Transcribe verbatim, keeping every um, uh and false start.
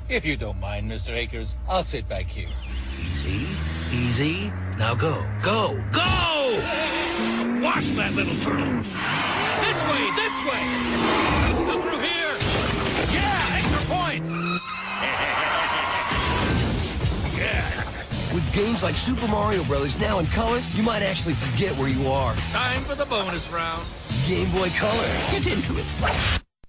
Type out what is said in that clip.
If you don't mind, Mister Akers, I'll sit back here. Easy, easy. Now go, go, go! Watch that little turtle. This way, this way! Come through here! Yeah, extra points! Yeah. With games like Super Mario Brothers now in color, you might actually forget where you are. Time for the bonus round. Game Boy Color. Get into it.